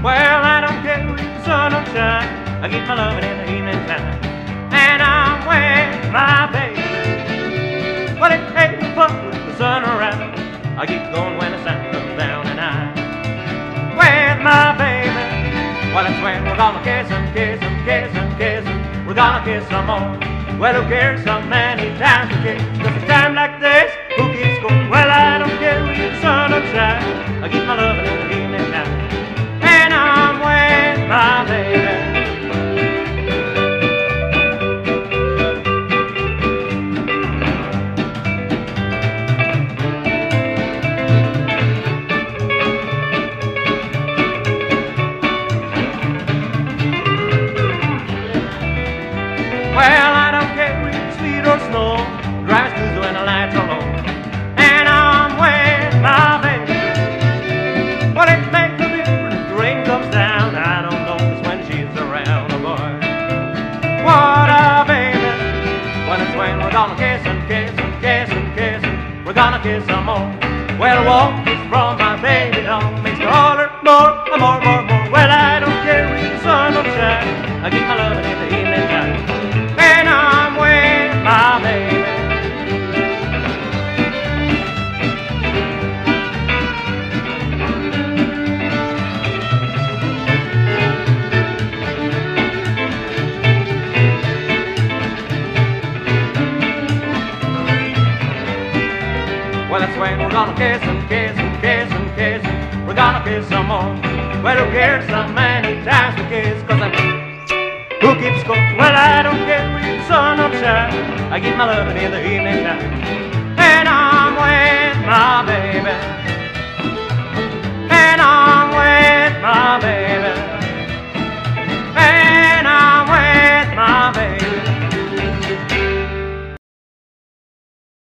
Well, I don't care if the sun don't shine, I get my loving in the evening time. And I'm with my baby. Well, it ain't no fun with the sun around, I get going when the sun comes down. And I'm with my baby. Well, that's when we're gonna kiss and kiss and kiss and kiss and we're gonna kiss some more. Well, who cares how many times we kiss? Just a time like this, who keeps going? Well, I don't care if the sun don't shine, I get my loving in the evening time. And I'm with my baby. Well, I don't care if it's sleet or snow, drive smooth when the lights are low. And I'm with my baby. Well, it makes no difference if the rain comes down, I don't notice when she's around, oh boy. What a baby. Well, it's when we're gonna kiss and kiss and kiss and kiss and we're gonna kiss some more. Well, a walk is from my baby down, makes me holler more, more, more, more. Well, I don't care if the sun don't shine, I get my loving in the evening time. And I'm with my baby. Well, that's when we're gonna kiss and kiss and kiss and kiss and we're gonna kiss some more. Well, who cares how many times we kiss? 'Cause who keeps going? Well, I don't care if the sun don't shine, I get my loving in the evening time. And I'm with my baby.